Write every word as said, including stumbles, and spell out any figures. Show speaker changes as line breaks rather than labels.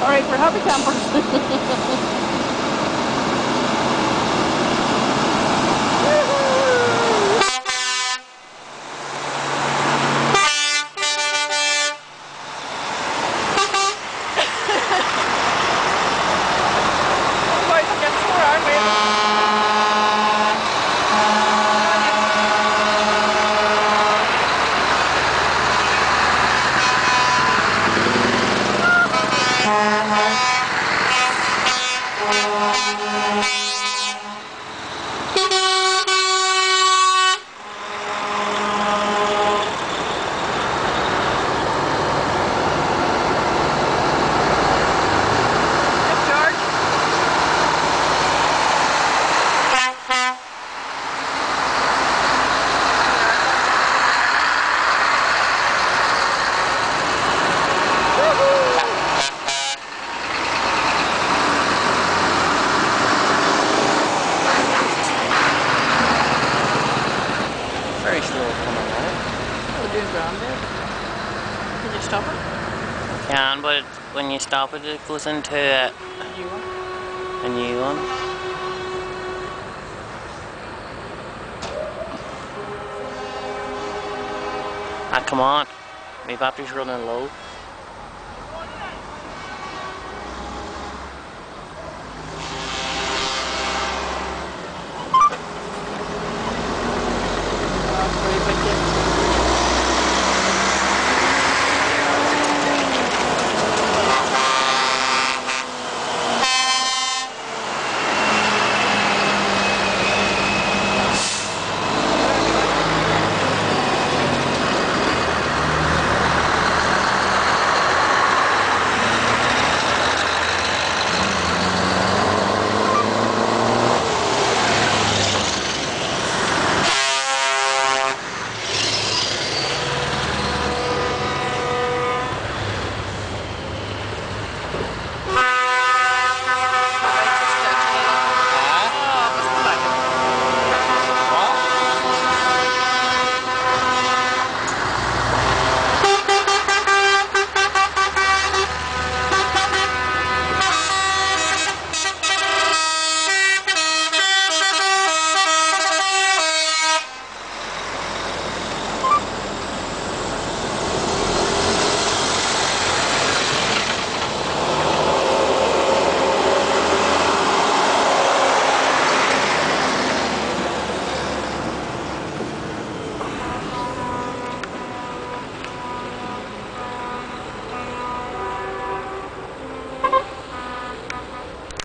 Alright, for happy campers.
Very slow coming along.
We're doing ground there. Can you stop it?
Can, but when you stop it, it goes into a,
A new one?
a new one. Ah, come on. My battery's running low.